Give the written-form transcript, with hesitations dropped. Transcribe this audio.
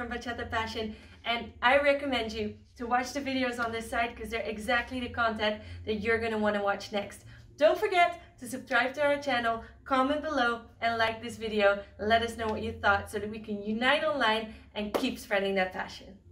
from Bachata Passion, and I recommend you to watch the videos on this site because they're exactly the content that you're going to want to watch next. Don't forget to subscribe to our channel, comment below, and like this video. Let us know what you thought so that we can unite online and keep spreading that passion.